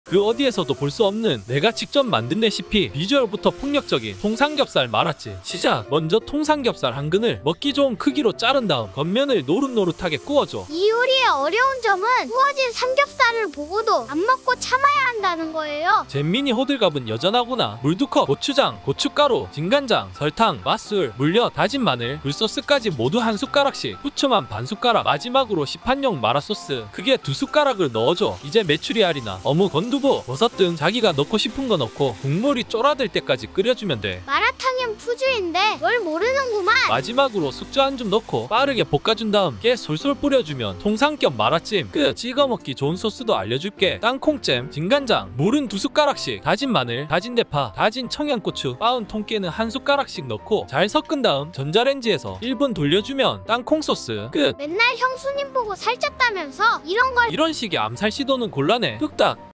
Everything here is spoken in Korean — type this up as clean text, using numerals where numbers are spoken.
그 어디에서도 볼 수 없는 내가 직접 만든 레시피. 비주얼부터 폭력적인 통삼겹살 말았지. 시작! 먼저 통삼겹살 한 근을 먹기 좋은 크기로 자른 다음 겉면을 노릇노릇하게 구워줘. 이 요리의 어려운 점은 구워진 삼겹살을 보고도 안 먹고 참아야 한다는 거예요. 잼민이 호들갑은 여전하구나. 물 2컵, 고추장, 고춧가루, 진간장, 설탕, 맛술, 물엿, 다진 마늘, 굴소스까지 모두 한 숟가락씩, 후추만 반 숟가락, 마지막으로 시판용 마라소스 크게 2숟가락을 넣어줘. 이제 메추리알이나 어묵, 건두부, 버섯 등 자기가 넣고 싶은 거 넣고 국물이 쫄아들 때까지 끓여주면 돼. 마라탕은 푸주인데 뭘 모르는구만. 마지막으로 숙주 한 줌 넣고 빠르게 볶아준 다음 깨 솔솔 뿌려주면 통삼겹 마라찜 끝. 찍어 먹기 좋은 소스도 알려줄게. 땅콩잼, 진간장, 물은 2숟가락씩, 다진 마늘, 다진 대파, 다진 청양고추, 빻은 통깨는 한 숟가락씩 넣고 잘 섞은 다음 전자레인지에서 1분 돌려주면 땅콩 소스 끝. 맨날 형수님 보고 살쪘다면서 이런 걸 이런 식의 암살 시도는 곤란해. 뚝딱.